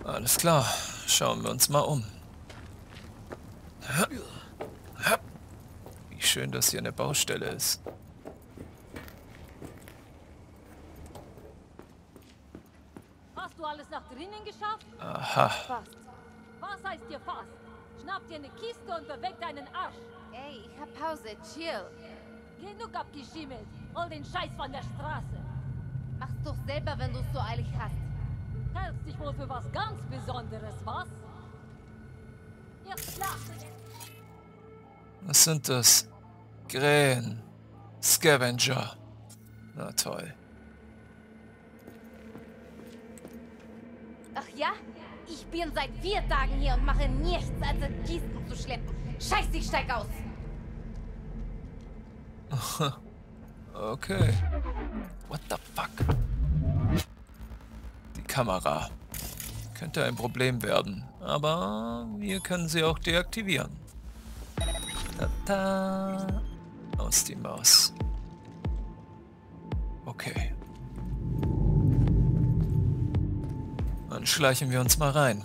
Alles klar. Schauen wir uns mal um. Wie schön, dass hier eine Baustelle ist. Hast du alles nach drinnen geschafft? Aha. Fast. Was heißt dir fast? Schnapp dir eine Kiste und beweg deinen Arsch. Ey, ich hab Pause, chill. Genug abgeschimmelt. Hol den Scheiß von der Straße. Mach's doch selber, wenn du's so eilig hast. Hältst dich wohl für was ganz Besonderes, was? Jetzt klar. Was sind das? Krähen. Scavenger. Na toll. Ach ja? Ich bin seit 4 Tagen hier und mache nichts, als in Kisten zu schleppen. Scheiß, ich steig aus. Okay. What the fuck? Die Kamera. Könnte ein werden. Aber wir können sie auch deaktivieren. Ta-ta. Aus die Maus. Okay. Dann schleichen wir uns mal rein.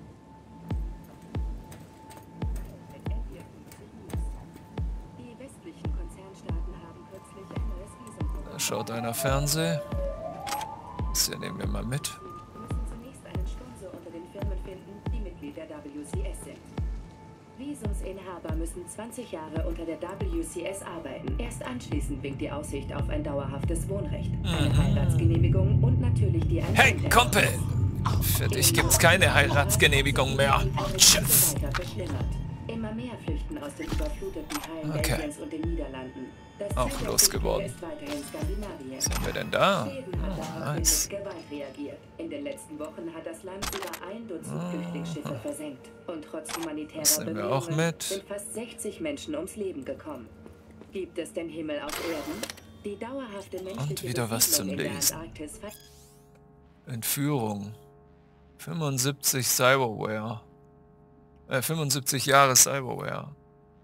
Da schaut einer Fernsehen. Das hier nehmen wir mal mit. Wir müssen zunächst einen Sponsor unter den Firmen finden, die Mitglied der WCS sind. Visumsinhaber müssen 20 Jahre unter der WCS arbeiten. Erst anschließend winkt die Aussicht auf ein dauerhaftes Wohnrecht, eine Heiratsgenehmigung und natürlich die Hey, Kumpel! Für dich gibt's keine Heiratsgenehmigung mehr. Tschüss. Immer mehr flüchten aus den überfluteten Teilen Okay. Belgiens und den Niederlanden. Das Auch Zentrum losgeworden. ist weiterhin Skandinavien. Was haben wir denn da? Schweden hat Oh, daraufhin nice. mit Gewalt reagiert. In den letzten Wochen hat das Land über 1 Dutzend Flüchtlingsschiffe versenkt. Und trotz humanitärer Das nehmen wir auch Bemühungen mit. sind fast 60 Menschen ums Leben gekommen. Gibt es den Himmel auf Erden? Die dauerhafte menschliche wieder was zum Besiedlung in der Lesen. Antarktis Entführung. 75 Cyberware. 75 Jahre Cyberware.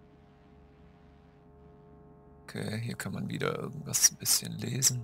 Okay, hier kann man wieder irgendwas ein bisschen lesen.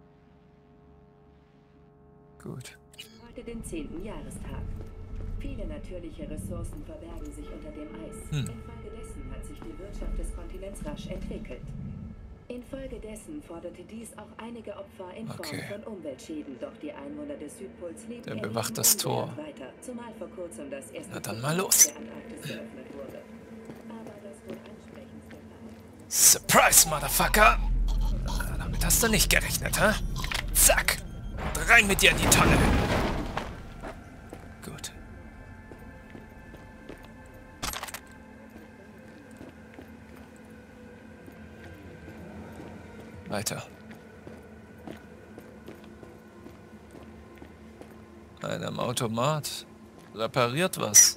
Gut. heute den 10. Jahrestag. Viele natürliche Ressourcen verbergen sich unter dem Eis. Infolgedessen hat sich die Wirtschaft des Kontinents rasch entwickelt. Infolgedessen forderte dies auch einige Opfer in Form Okay. von Umweltschäden, doch die Einwohner des Südpols lebten Der bewacht das Tor. weiter, zumal vor kurzem das erste Na dann mal los. der Antarktis geöffnet wurde. Aber das wohl ansprechendste war... Surprise, Motherfucker! Damit hast du nicht gerechnet, hä? Zack! Und rein mit dir in die Tonne! Gut. Weiter. Einer am Automat. Repariert was.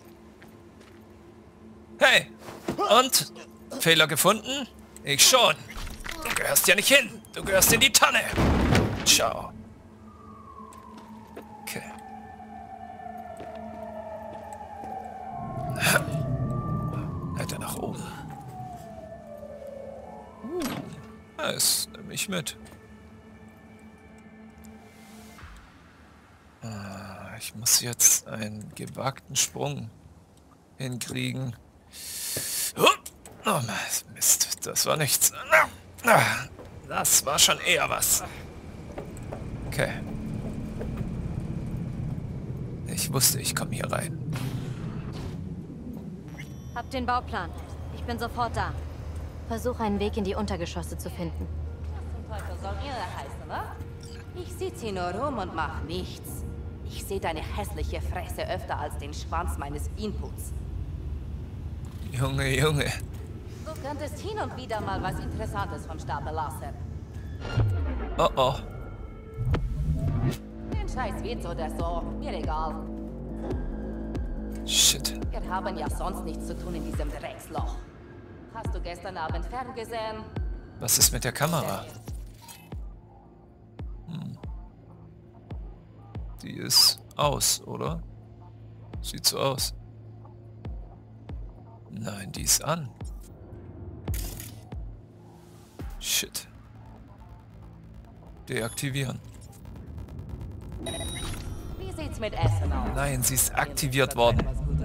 Hey! Und? Fehler gefunden? Ich schon. Du gehörst ja nicht hin. Du gehörst in die Tonne. Ciao. Okay. Weiter nach oben. Nice. Nimm mich mit. Ich muss jetzt einen gewagten Sprung hinkriegen. Oh, Mist, das war nichts. Das war schon eher was. Okay. Ich wusste, ich komme hier rein. Hab den Bauplan. Ich bin sofort da. Versuch einen Weg in die Untergeschosse zu finden. Was zum Teufel soll Irre heißen, wa? Ich sitze hier nur rum und mach nichts. Ich sehe deine hässliche Fresse öfter als den Schwanz meines Inputs. Junge, Junge. Du könntest hin und wieder mal was Interessantes vom Stapel lassen. Oh oh. Den Scheiß Witz oder so, mir egal. Shit. Wir haben ja sonst nichts zu tun in diesem Drecksloch. Hast du gestern Abend ferngesehen? Was ist mit der Kamera? Die ist aus, oder? Sieht so aus. Nein, die ist an. Shit. Deaktivieren. Wie sieht's sieht's mit Essen aus? Nein, sie ist aktiviert worden.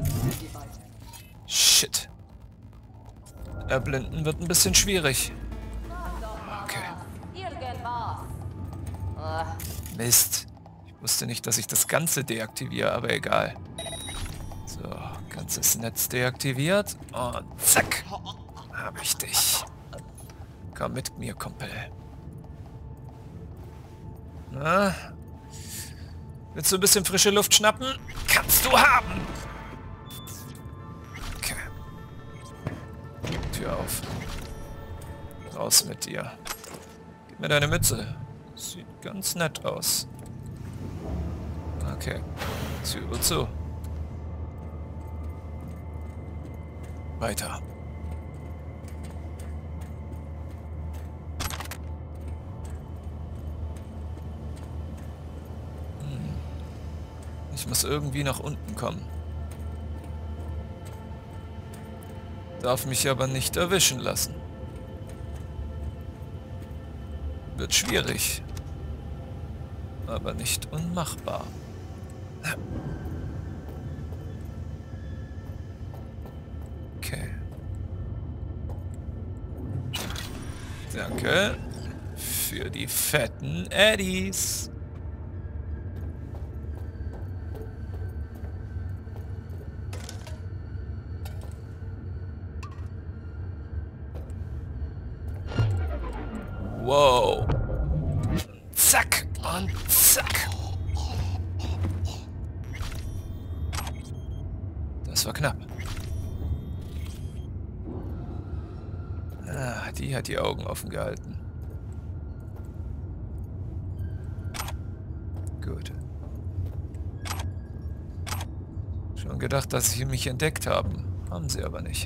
Shit. Erblinden wird ein bisschen schwierig. Okay. Irgendwas. Mist. Ich wusste nicht, dass ich das Ganze deaktiviere, aber egal. So, ganzes Netz deaktiviert. Und zack. Habe ich dich. Komm mit mir, Kumpel. Na? Willst du ein bisschen frische Luft schnappen? Kannst du haben! Okay. Tür auf. Raus mit dir. Gib mir deine Mütze. Sieht ganz nett aus. Okay. Tür zu. Weiter. Ich muss irgendwie nach unten kommen. Darf mich aber nicht erwischen lassen. Wird schwierig. Aber nicht unmachbar. Okay. Danke für die fetten Eddies. Wow. Zack und zack. Das war knapp. Ah, die hat die Augen offen gehalten. Gut. Schon gedacht, dass sie mich entdeckt haben. Haben sie aber nicht.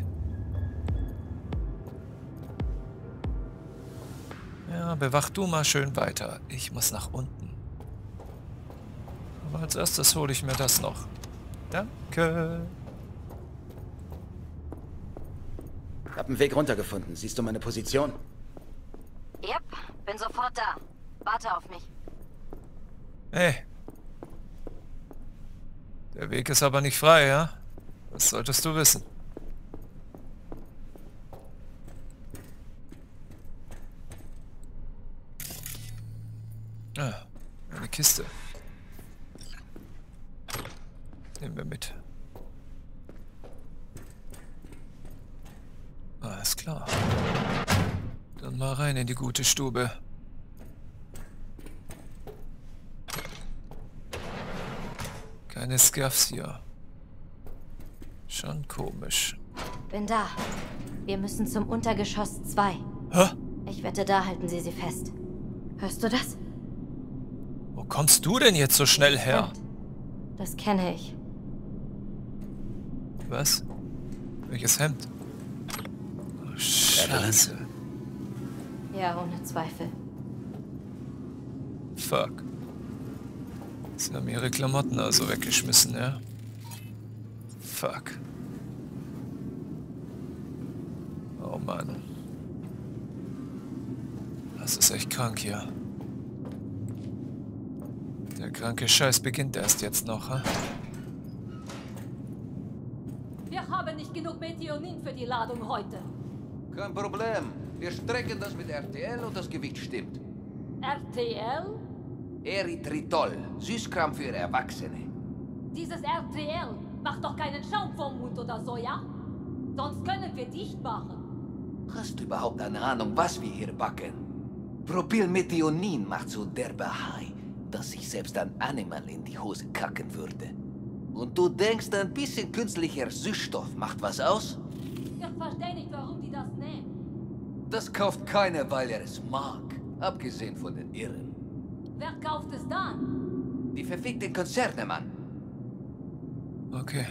Ja, bewach du mal schön weiter. Ich muss nach unten. Aber als erstes hole ich mir das noch. Danke. Ich hab einen Weg runtergefunden. Siehst du meine Position? Yep, bin sofort da. Warte auf mich. Hey. Der Weg ist aber nicht frei, ja? Das solltest du wissen. Ah, eine Kiste. Nehmen wir mit. Alles klar. Dann mal rein in die gute Stube. Keine Scaffs hier. Schon komisch. Bin da. Wir müssen zum Untergeschoss 2. Hä? Ich wette, da halten sie fest. Hörst du das? Wo kommst du denn jetzt so schnell her? Das kenne ich. Was? Welches Hemd? Oh, Scheiße. Ja, ohne Zweifel. Fuck. Sie haben ihre Klamotten also weggeschmissen, ja? Fuck. Oh Mann. Das ist echt krank hier. Der kranke Scheiß beginnt erst jetzt noch, ha? Wir haben nicht genug Metionin für die Ladung heute. Kein Problem. Wir strecken das mit RTL und das Gewicht stimmt. RTL? Erythritol. Süßkram für Erwachsene. Dieses RTL macht doch keinen Schaum vom Mund oder so, ja? Sonst können wir dicht machen. Hast du überhaupt eine Ahnung, was wir hier backen? Propylmethionin macht so derbe High, dass sich selbst ein Animal in die Hose kacken würde. Und du denkst, ein bisschen künstlicher Süßstoff macht was aus? Ich verstehe nicht, warum die das nehmen. Das kauft keiner, weil er es mag. Abgesehen von den Irren. Wer kauft es dann? Die verfickten Konzerne, Mann. Okay.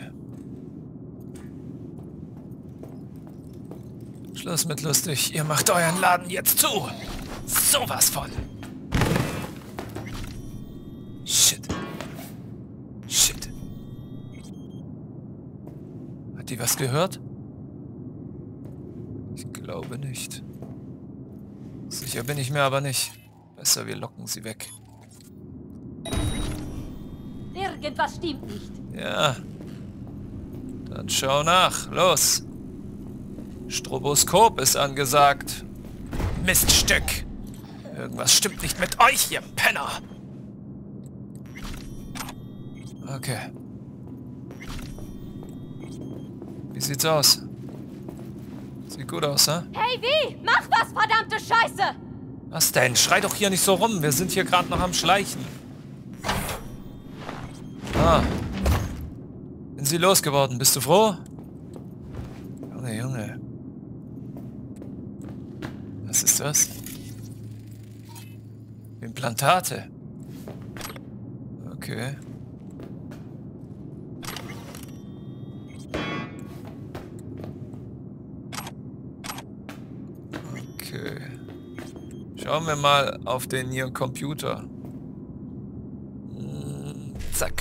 Schluss mit lustig. Ihr macht euren Laden jetzt zu. Sowas von. Shit. Shit. Hat die was gehört? Ich glaube nicht. Sicher bin ich mir aber nicht. Besser, wir locken sie weg. Irgendwas stimmt nicht. Ja. Dann schau nach. Los. Stroboskop ist angesagt. Miststück. Irgendwas stimmt nicht mit euch, ihr Penner. Okay. Wie sieht's aus? Sieht gut aus, ne? Hey, wie? Mach was, verdammte Scheiße! Was denn? Schrei doch hier nicht so rum. Wir sind hier gerade noch am Schleichen. Ah. Sind sie losgeworden? Bist du froh? Junge, Junge. Was ist das? Implantate. Okay. Okay. Schauen wir mal auf den hier Computer. Zack.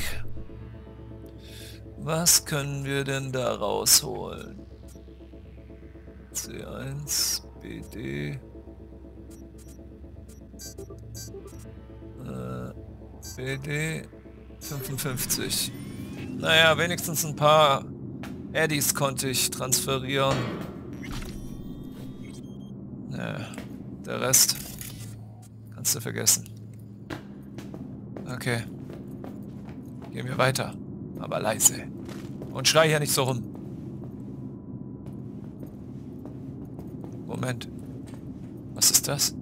Was können wir denn da rausholen? C1, BD. BD 55. Naja, wenigstens ein paar Eddies konnte ich transferieren. Ja, der Rest kannst du vergessen. Okay. Gehen wir weiter. Aber leise. Und schrei hier nicht so rum. Moment. Was ist das?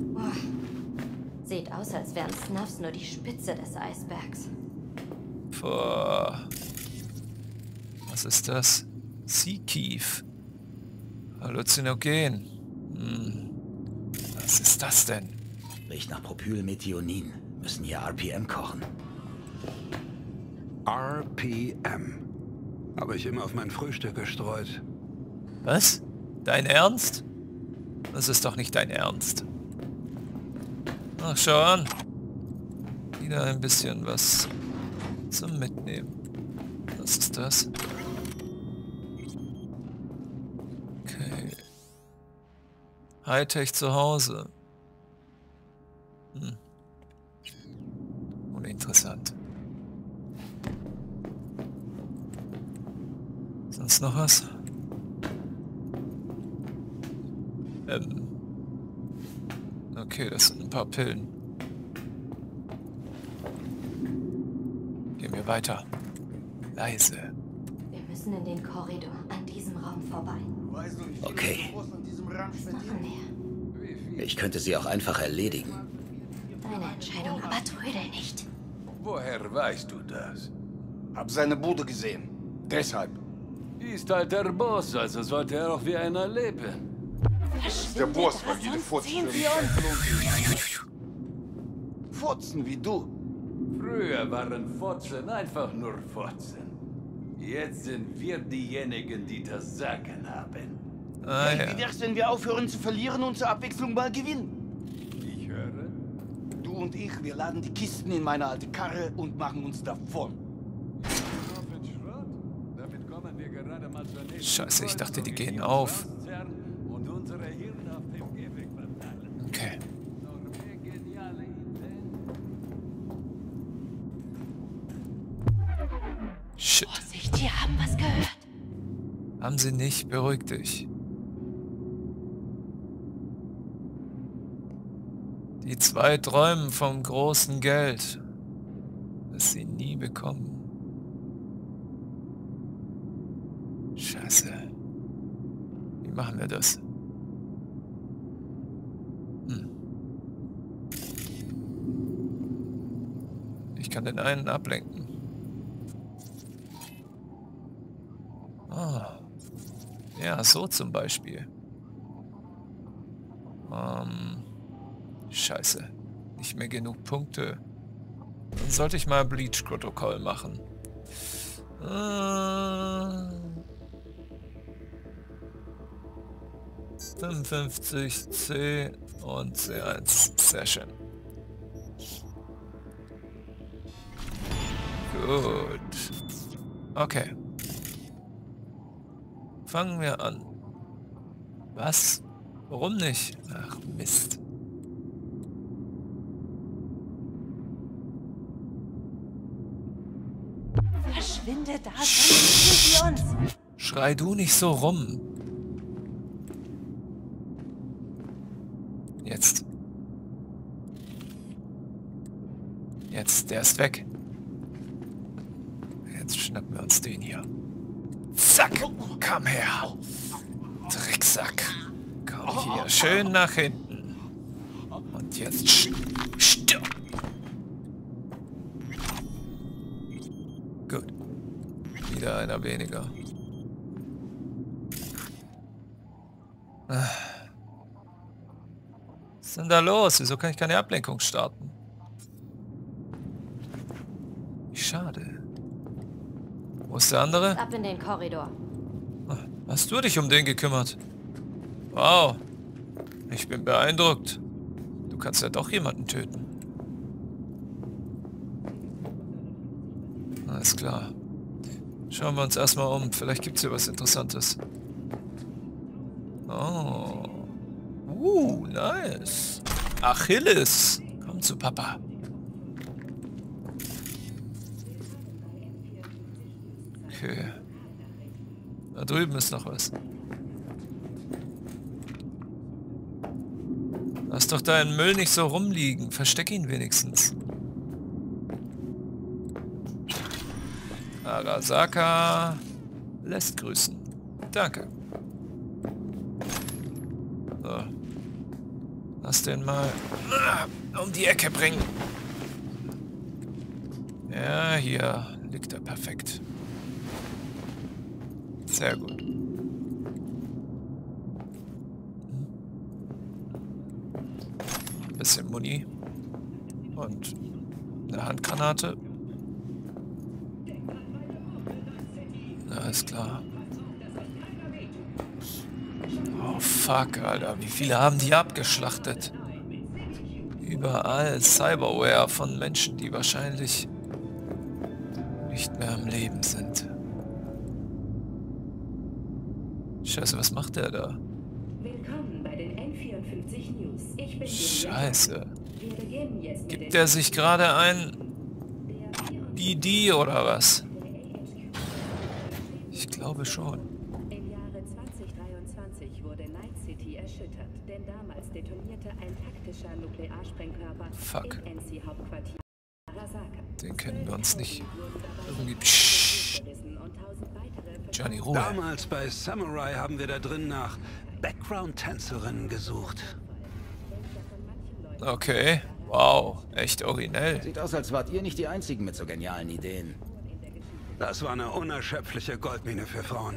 Sieht aus, als wären Snuffs nur die Spitze des Eisbergs. Boah. Was ist das? Seakeef. Halluzinogen. Was ist das denn? Riecht nach Propylmethionin. Müssen hier RPM kochen. RPM. Habe ich immer auf mein Frühstück gestreut. Was? Dein Ernst? Das ist doch nicht dein Ernst. Ach, schau an. Wieder ein bisschen was zum Mitnehmen. Was ist das? Okay. Hightech zu Hause. Uninteressant. Sonst noch was? Okay, das sind ein paar Pillen. Gehen wir weiter. Leise. Wir müssen in den Korridor, an diesem Raum vorbei. Okay. Was machen wir? Ich könnte sie auch einfach erledigen. Deine Entscheidung, aber trödel nicht. Woher weißt du das? Hab seine Bude gesehen. Deshalb. Ist halt der Boss, also sollte er auch wie einer leben. Das ist der Boss, weil jede Furzen Furzen wie du. Früher waren Fotzen einfach nur Fotzen. Jetzt sind wir diejenigen, die das Sagen haben. Ah, ja. Wie wär's, wenn wir aufhören zu verlieren und zur Abwechslung mal gewinnen? Ich höre. Du und ich, wir laden die Kisten in meine alte Karre und machen uns davon. Scheiße, ich dachte, die gehen auf. Okay. Shit. Vorsicht, die haben was gehört. Haben sie nicht? Beruhig dich. Die zwei träumen vom großen Geld, das sie nie bekommen. Scheiße. Wie machen wir das? Ich kann den einen ablenken. Ah. Ja, so zum Beispiel. Scheiße. Nicht mehr genug Punkte. Dann sollte ich mal Bleach-Protokoll machen. 55 C und C1 Session. Gut. Okay. Fangen wir an. Was? Warum nicht? Ach, Mist. Verschwinde da, sonst sehen sie uns. Schrei du nicht so rum. Jetzt. Jetzt, der ist weg. Jetzt schnappen wir uns den hier. Zack, komm her. Drecksack. Komm hier, schön nach hinten. Und jetzt stirb. Gut. Wieder einer weniger. Was ist denn da los? Wieso kann ich keine Ablenkung starten? Schade. Wo ist der andere? Ab in den Korridor. Hast du dich um den gekümmert? Wow. Ich bin beeindruckt. Du kannst ja doch jemanden töten. Alles klar. Schauen wir uns erstmal um. Vielleicht gibt es hier was Interessantes. Oh. Nice. Achilles. Komm zu Papa. Okay. Da drüben ist noch was. Lass doch deinen Müll nicht so rumliegen. Versteck ihn wenigstens. Arasaka lässt grüßen. Danke. So. Lass den mal um die Ecke bringen. Ja, hier liegt er perfekt. Sehr gut. Ein bisschen Muni. Und eine Handgranate. Alles klar. Oh fuck, Alter. Wie viele haben die abgeschlachtet? Überall Cyberware von Menschen, die wahrscheinlich nicht mehr am Leben sind. Scheiße, was macht der da? Willkommen bei den N54 News. Ich bin Scheiße. Gibt der sich gerade ein BD oder was? Ich glaube schon. Im Jahre 2023 wurde Night City erschüttert, denn damals detonierte ein taktischer Nuklearsprengkörper im NC-Hauptquartier Arasaka. Den kennen wir uns nicht. Irgendwie Johnny, Ruhe. Damals bei Samurai haben wir da drin nach Background-Tänzerinnen gesucht. Okay. Wow. Echt originell. Sieht aus, als wart ihr nicht die Einzigen mit so genialen Ideen. Das war eine unerschöpfliche Goldmine für Frauen.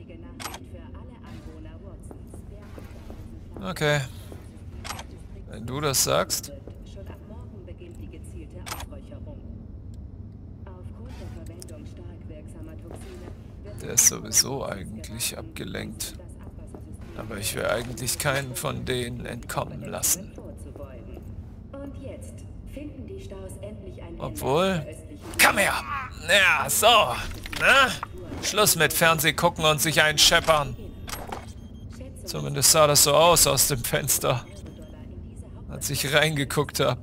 Okay. Wenn du das sagst. Schon ab morgen beginnt die gezielte Aufräucherung. Aufgrund der Verwendung stark wirksamer Toxine Der ist sowieso eigentlich abgelenkt. Aber ich will eigentlich keinen von denen entkommen lassen. Und jetzt finden die Staus endlich ein Obwohl... Komm her! Ja, so. Na? Schluss mit Fernseh gucken und sich einscheppern. Zumindest sah das so aus dem Fenster. Als ich reingeguckt habe.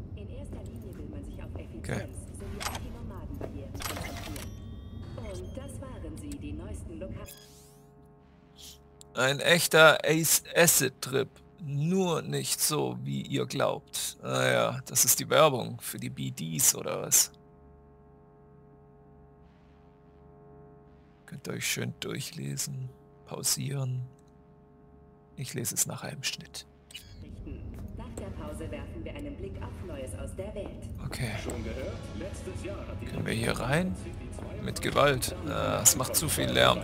Okay. Ein echter Ace-Acid-Trip. Nur nicht so, wie ihr glaubt. Naja, das ist die Werbung für die BDs oder was? Könnt ihr euch schön durchlesen, pausieren. Ich lese es nachher im Schnitt. Nach der Pause werfen wir einen Blick auf Neues aus der Welt. Okay. Können wir hier rein? Mit Gewalt. Das macht zu viel Lärm.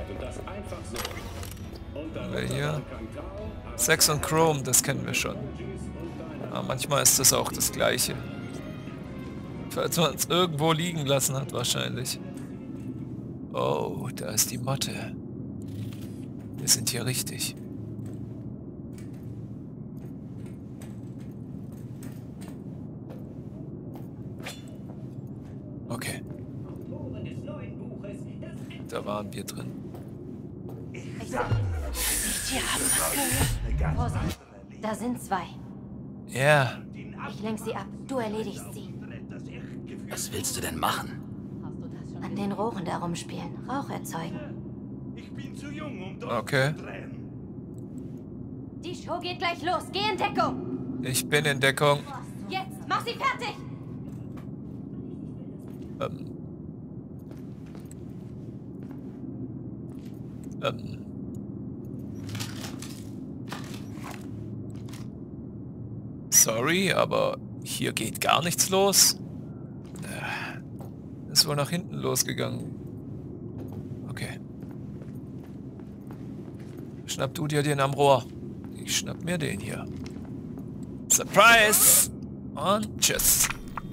Haben wir hier? Sex und Chrome, das kennen wir schon. Aber manchmal ist das auch das Gleiche. Falls man es irgendwo liegen lassen hat, wahrscheinlich. Oh, da ist die Motte. Wir sind hier richtig. Okay. Da waren wir drin. Vorsicht, da sind zwei. Ja. Ich lenk sie ab, du erledigst sie. Was willst du denn machen? Hast du das schon An den Rohren da rumspielen, Rauch erzeugen. Ich bin zu jung, um dort Okay. zu drehen. Die Show geht gleich los. Geh in Deckung. Ich bin in Deckung. Jetzt, mach sie fertig. Sorry, aber hier geht gar nichts los. Ist wohl nach hinten losgegangen. Okay. Schnapp du dir den am Rohr. Ich schnapp mir den hier. Surprise! Und tschüss.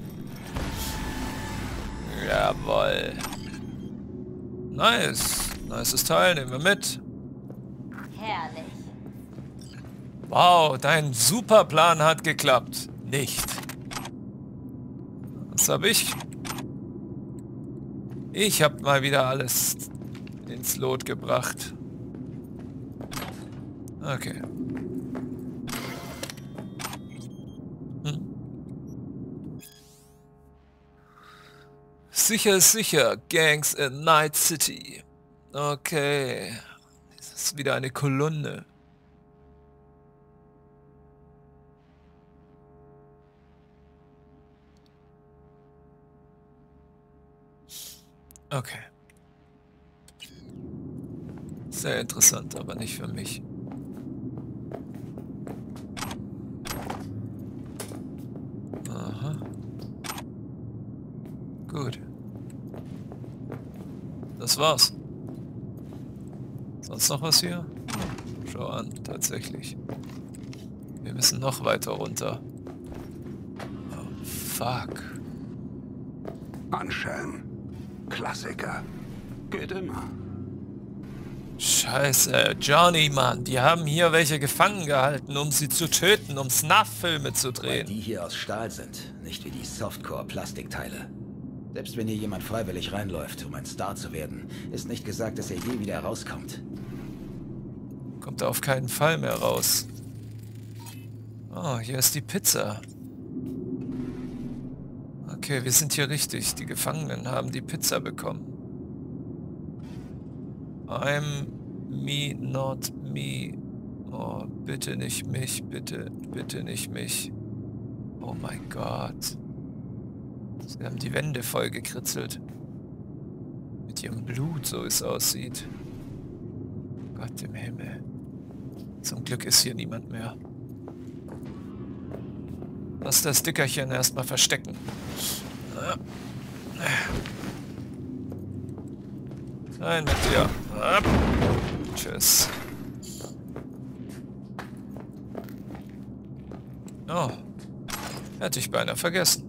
Jawohl. Nice. Nices Teil, nehmen wir mit. Herrlich. Wow, dein Superplan hat geklappt. Nicht. Was habe ich? Ich habe mal wieder alles ins Lot gebracht. Okay. Sicher ist sicher. Gangs in Night City. Okay. Das ist wieder eine Kolonne. Okay. Sehr interessant, aber nicht für mich. Aha. Gut. Das war's. Sonst noch was hier? Schau an, tatsächlich. Wir müssen noch weiter runter. Oh, fuck. Anschellen. Klassiker. Geht immer. Scheiße, Johnny, Mann. Die haben hier welche gefangen gehalten, um sie zu töten, um Snuff-Filme zu Weil drehen. die hier aus Stahl sind, nicht wie die Softcore-Plastikteile. Selbst wenn hier jemand freiwillig reinläuft, um ein Star zu werden, ist nicht gesagt, dass er je wieder rauskommt. Kommt auf keinen Fall mehr raus. Oh, hier ist die Pizza. Okay, wir sind hier richtig. Die Gefangenen haben die Pizza bekommen. I'm me, not me. Oh, bitte nicht mich, bitte, bitte nicht mich. Oh mein Gott. Sie haben die Wände voll gekritzelt. Mit ihrem Blut, so es aussieht. Gott im Himmel. Zum Glück ist hier niemand mehr. Lass das Dickerchen erstmal verstecken. Nein, mit dir. Tschüss. Oh. Hätte ich beinahe vergessen.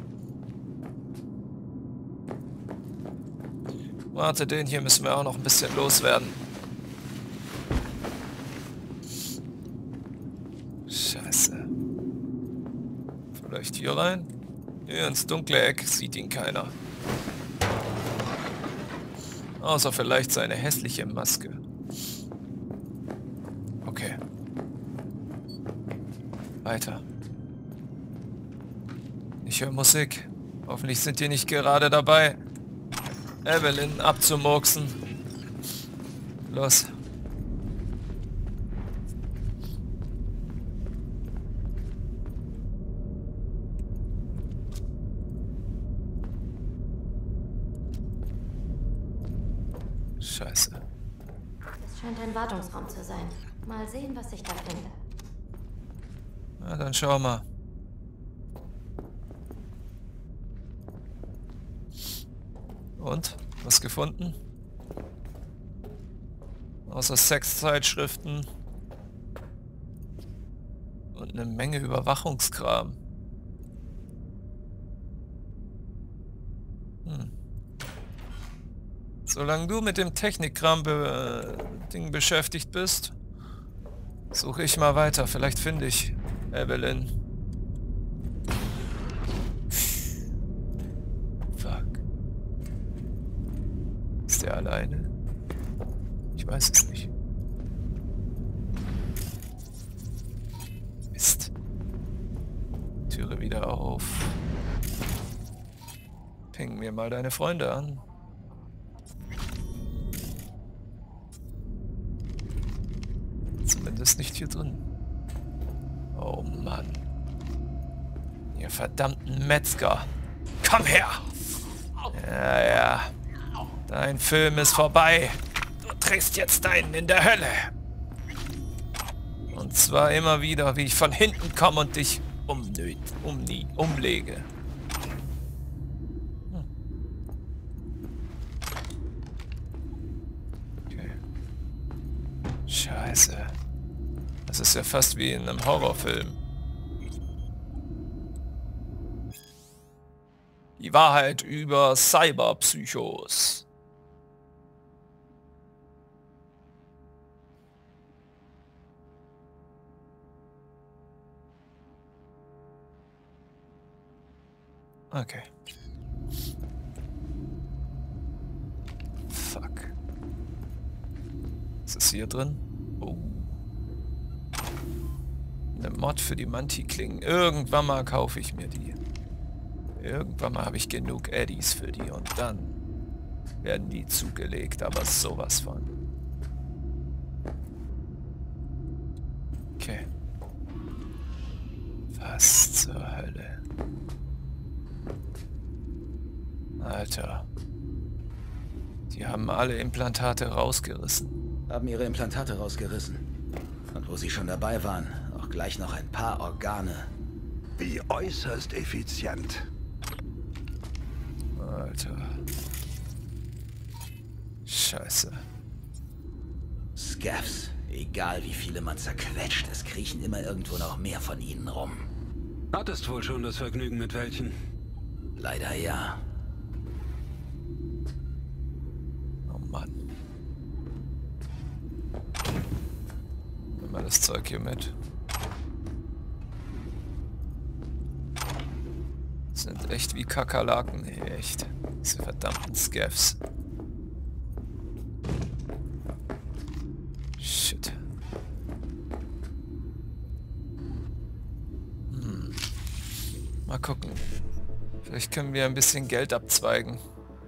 Warte, den hier müssen wir auch noch ein bisschen loswerden. Scheiße. Vielleicht hier rein? Hier ins dunkle Eck sieht ihn keiner. Außer vielleicht seine hässliche Maske. Okay. Weiter. Ich höre Musik. Hoffentlich sind die nicht gerade dabei, Evelyn abzumurksen. Los. Scheiße. Es scheint ein Wartungsraum zu sein. Mal sehen, was ich da finde. Na, dann schau mal. Und? Was gefunden? Außer Sexzeitschriften. Und eine Menge Überwachungskram. Solange du mit dem Technikkram Ding beschäftigt bist, suche ich mal weiter. Vielleicht finde ich Evelyn. Fuck. Ist der alleine? Ich weiß es nicht. Mist. Türe wieder auf. Ping mir mal deine Freunde an. Zumindest nicht hier drin. Oh Mann. Ihr verdammten Metzger. Komm her! Ja, ja. Dein Film ist vorbei. Du drehst jetzt einen in der Hölle. Und zwar immer wieder, wie ich von hinten komme und dich umlege. Okay. Scheiße. Das ist ja fast wie in einem Horrorfilm. Die Wahrheit über Cyberpsychos. Okay. Fuck. Was ist hier drin? Oh. Eine Mod für die Manti-Klingen. Irgendwann mal kaufe ich mir die. Irgendwann mal habe ich genug Eddies für die und dann werden die zugelegt, aber sowas von. Okay. Was zur Hölle? Alter. Die haben alle Implantate rausgerissen. Haben ihre Implantate rausgerissen. Und wo sie schon dabei waren, auch gleich noch ein paar Organe. Wie äußerst effizient. Alter. Scheiße. Scavs. Egal wie viele man zerquetscht, es kriechen immer irgendwo noch mehr von ihnen rum. Hattest wohl schon das Vergnügen mit welchen? Leider ja. Oh Mann. Nimm mal das Zeug hier mit. Sind echt wie Kakerlaken. Nee, echt. Diese verdammten Scavs. Shit. Mal gucken. Vielleicht können wir ein bisschen Geld abzweigen.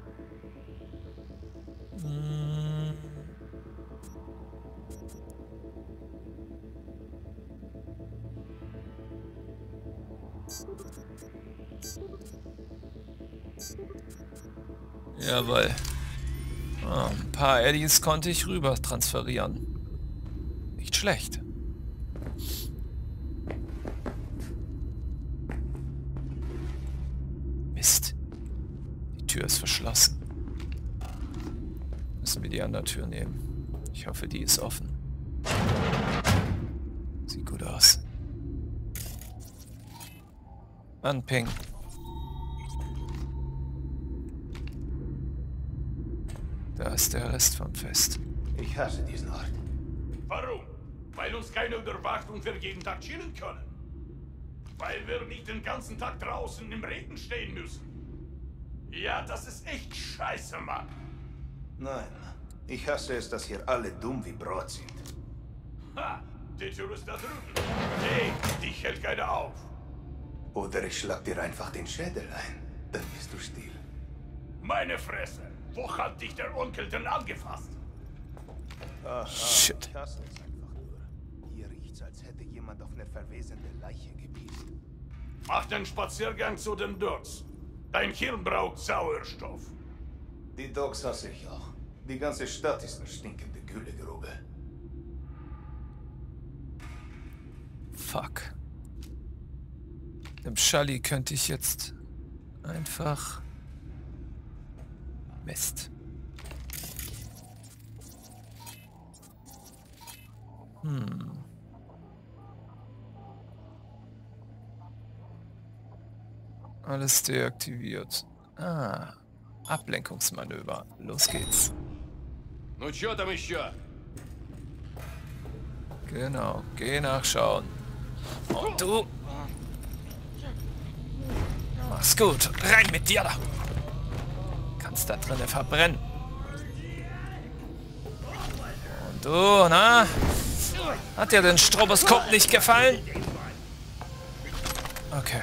Jawohl. Ah, ein paar Eddies konnte ich rüber transferieren. Nicht schlecht. Mist. Die Tür ist verschlossen. Müssen wir die andere Tür nehmen. Ich hoffe, die ist offen. Sieht gut aus. Anping. Da ist der Rest vom Fest. Ich hasse diesen Ort. Warum? Weil uns keiner überwacht und wir jeden Tag chillen können. Weil wir nicht den ganzen Tag draußen im Regen stehen müssen. Ja, das ist echt scheiße, Mann. Nein, ich hasse es, dass hier alle dumm wie Brot sind. Ha, die Tür ist da drüben. Hey, dich hält keiner auf. Oder ich schlag dir einfach den Schädel ein. Dann bist du still. Meine Fresse. Wo hat dich der Onkel denn angefasst? Aha, Shit. ich hasse es einfach nur. Hier riecht's, als hätte jemand auf eine verwesende Leiche gebissen. Mach den Spaziergang zu den Docks. Dein Hirn braucht Sauerstoff. Die Docks hasse ich auch. Die ganze Stadt ist eine stinkende Güllegrube. Fuck. Dem Schalli könnte ich jetzt einfach... Mist. Alles deaktiviert. Ah, Ablenkungsmanöver. Los geht's. Ну чё там еще? Genau, geh nachschauen. Und du? Mach's gut. Rein mit dir da. Kannst da drinnen verbrennen. Und du, na? Hat dir den Stroboskop nicht gefallen? Okay.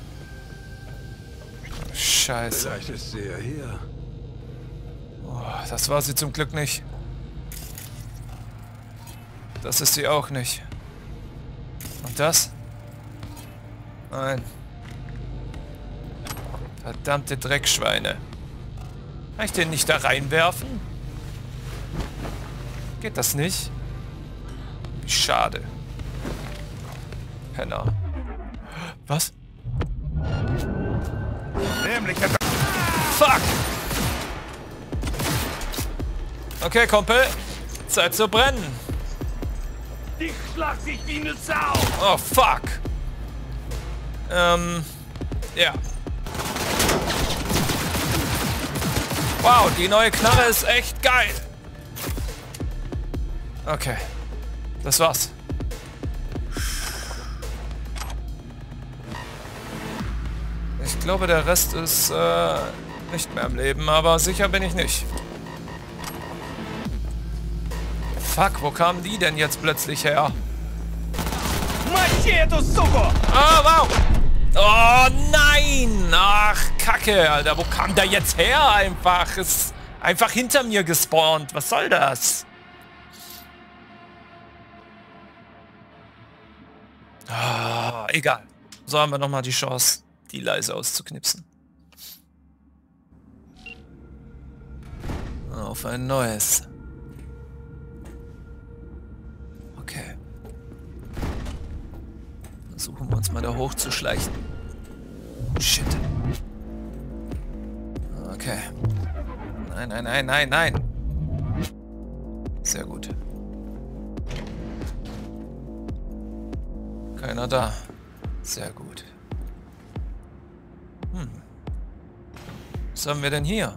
Scheiße. Vielleicht ist sie ja hier. Oh, das war sie zum Glück nicht. Das ist sie auch nicht. Und das? Nein. Verdammte Dreckschweine. Kann ich den nicht da reinwerfen? Geht das nicht? Wie schade. Penner. Was? Fuck! Okay, Kumpel. Zeit zu brennen. Dich schlag dich wie eine Sau! Oh, fuck. Ja. Wow, die neue Knarre ist echt geil. Okay. Das war's. Ich glaube, der Rest ist nicht mehr am Leben, aber sicher bin ich nicht. Fuck, wo kamen die denn jetzt plötzlich her? Oh, wow! Oh nein! Ach, Kacke, Alter. Wo kam der jetzt her einfach? Ist einfach hinter mir gespawnt. Was soll das? Ah, egal. So haben wir nochmal die Chance, die leise auszuknipsen. Auf ein neues. Okay. Versuchen wir uns mal da hochzuschleichen. Shit. Okay. Nein, nein, nein, nein, nein. Sehr gut. Keiner da. Sehr gut. Was haben wir denn hier?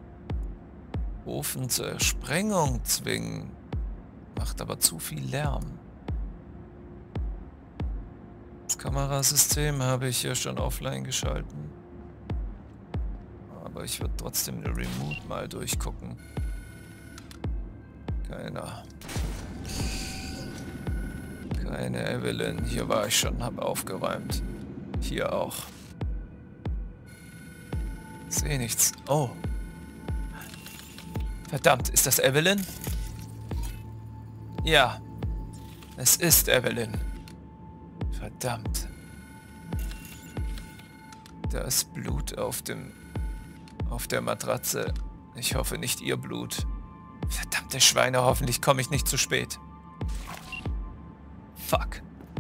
Ofen zur Sprengung zwingen. Macht aber zu viel Lärm. Das Kamerasystem habe ich hier schon offline geschalten. Aber ich würde trotzdem eine Remote mal durchgucken. Keiner. Keine Evelyn. Hier war ich schon, habe aufgeräumt. Hier auch. Sehe nichts. Oh. Verdammt, ist das Evelyn? Ja. Es ist Evelyn. Verdammt. Da ist Blut auf der Matratze. Ich hoffe nicht ihr Blut. Verdammte Schweine, hoffentlich komme ich nicht zu spät. Fuck.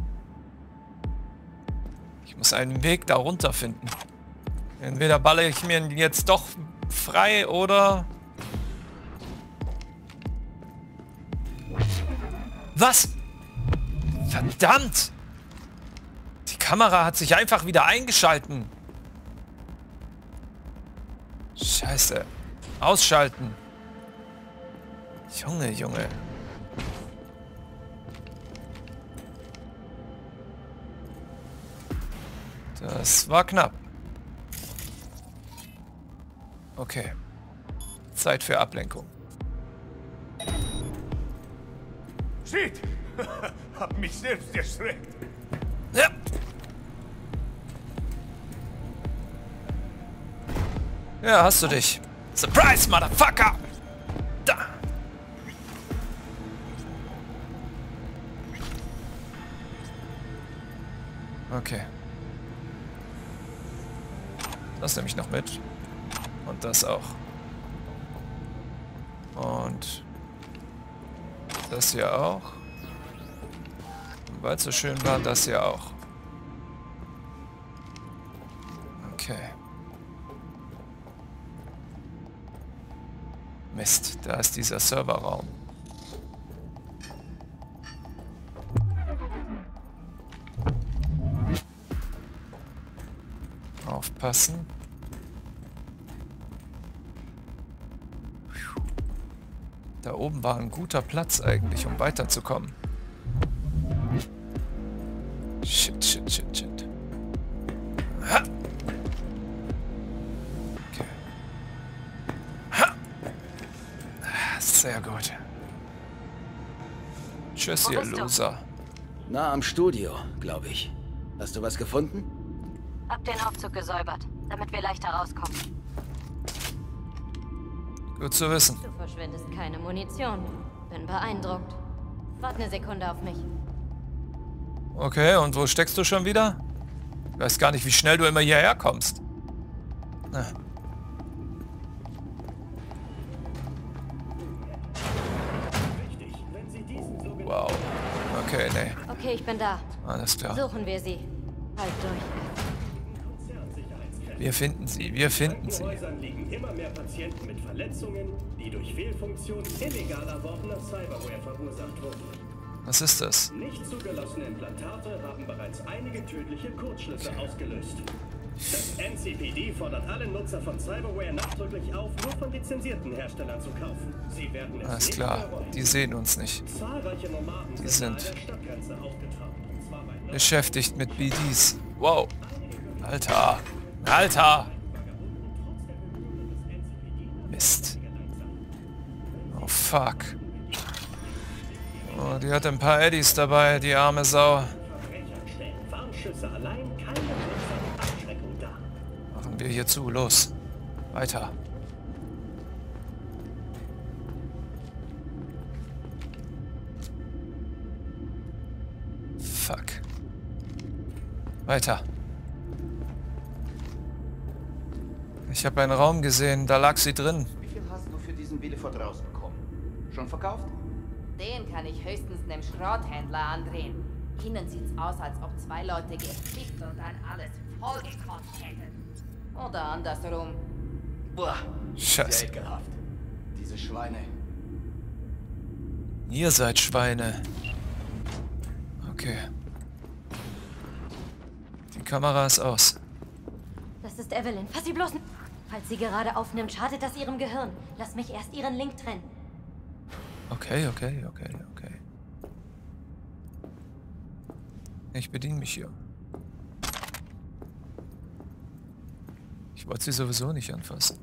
Ich muss einen Weg da runter finden. Entweder balle ich mir jetzt doch frei oder... Was? Verdammt! Die Kamera hat sich einfach wieder eingeschalten. Scheiße. Ausschalten. Junge, Junge. Das war knapp. Okay. Zeit für Ablenkung. Shit! Hab mich selbst erschreckt. Ja. Ja, hast du dich. Surprise, Motherfucker! Da! Okay. Das nehme ich noch mit. Und das auch. Und das hier auch. Und weil es so schön war, das hier auch. Okay. Mist, da ist dieser Serverraum. Aufpassen. Da oben war ein guter Platz eigentlich, um weiterzukommen. Shit, shit, shit, shit. Ha! Okay. Ha! Sehr gut. Tschüss, ihr Loser. Na, am Studio, glaube ich. Hast du was gefunden? Hab den Aufzug gesäubert, damit wir leichter rauskommen. Gut zu wissen. Du verschwendest keine Munition. Bin beeindruckt. Warte eine Sekunde auf mich. Okay, und wo steckst du schon wieder? Ich weiß gar nicht, wie schnell du immer hierher kommst. Na. Wow. Okay, nee. Okay, ich bin da. Alles klar. Suchen wir sie. Halt durch. Wir finden sie, wir finden sie. In Häusern liegen immer mehr Patienten mit Verletzungen, die durch Fehlfunktion illegal erworbener Cyberware verursacht wurden. Was ist das? Nicht zugelassene Implantate haben bereits einige tödliche Kurzschlüsse ausgelöst. Das NCPD fordert alle Nutzer von Cyberware nachdrücklich auf, nur von lizenzierten Herstellern zu kaufen. Sie werden es Alles nicht klar, bereuen. die sehen uns nicht. Zahlreiche Nomaden Die sind an sind der Stadtgrenze aufgetaucht, und zwar bei beschäftigt mit BDs. Wow. Alter. Alter. Mist. Oh fuck. Oh, die hat ein paar Eddies dabei, die arme Sau. Warnschüsse allein keine wirksame Abschreckung dar. Machen wir hier zu, los. Weiter. Fuck. Weiter. Ich habe einen Raum gesehen, da lag sie drin. Wie viel hast du für diesen Bileford rausbekommen? Schon verkauft? Den kann ich höchstens einem Schrotthändler andrehen. Ihnen sieht's aus, als ob zwei Leute geflickt und dann alles vollgekotzt hätten. Oder andersrum. Boah, Scheiße. sehr ekelhaft. Diese Schweine. Ihr seid Schweine. Okay. Die Kamera ist aus. Das ist Evelyn. Fass sie bloß nicht. Falls sie gerade aufnimmt, schadet das ihrem Gehirn. Lass mich erst ihren Link trennen. Okay. Ich bediene mich hier. Ich wollte sie sowieso nicht anfassen.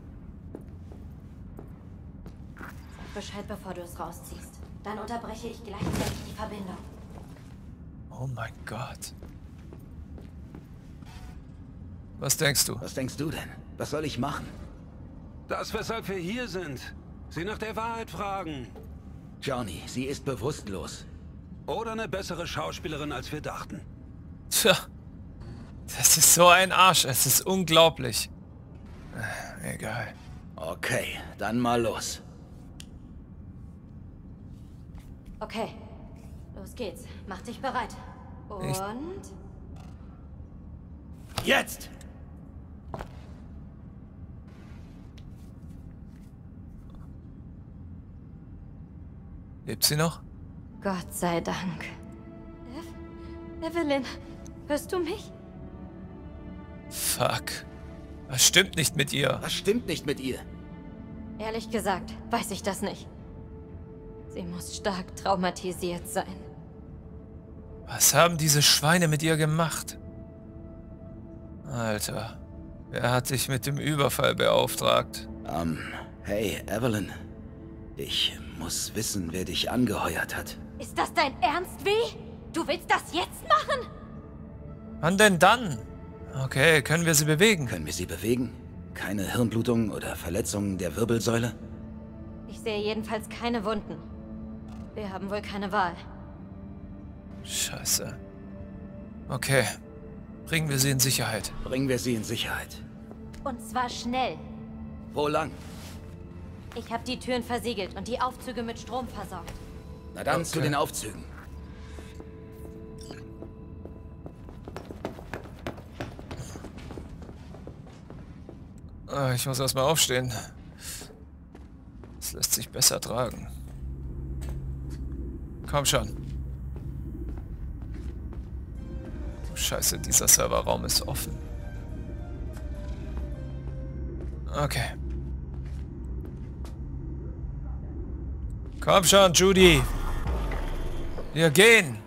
Sag Bescheid, bevor du es rausziehst. Dann unterbreche ich gleichzeitig die Verbindung. Oh mein Gott. Was denkst du? Was denkst du denn? Was soll ich machen? Das, weshalb wir hier sind. Sie nach der Wahrheit fragen. Johnny, sie ist bewusstlos. Oder eine bessere Schauspielerin, als wir dachten. Tja. Das ist so ein Arsch. Es ist unglaublich. Egal. Okay, dann mal los. Okay. Los geht's. Mach dich bereit. Und... Jetzt! Lebt sie noch? Gott sei Dank. Evelyn, hörst du mich? Fuck. Was stimmt nicht mit ihr? Was stimmt nicht mit ihr? Ehrlich gesagt, weiß ich das nicht. Sie muss stark traumatisiert sein. Was haben diese Schweine mit ihr gemacht? Alter. Wer hat dich mit dem Überfall beauftragt? Hey, Evelyn. Ich muss wissen, wer dich angeheuert hat. Ist das dein Ernst, wie? Du willst das jetzt machen? Wann denn dann? Okay, können wir sie bewegen? Können wir sie bewegen? Keine Hirnblutung oder Verletzungen der Wirbelsäule? Ich sehe jedenfalls keine Wunden. Wir haben wohl keine Wahl. Scheiße. Okay. Bringen wir sie in Sicherheit. Bringen wir sie in Sicherheit. Und zwar schnell. Wo lang? Ich habe die Türen versiegelt und die Aufzüge mit Strom versorgt. Na dann zu den Aufzügen. Ich muss erstmal aufstehen. Das lässt sich besser tragen. Komm schon. Scheiße, dieser Serverraum ist offen. Okay. Komm schon, Judy. Wir gehen.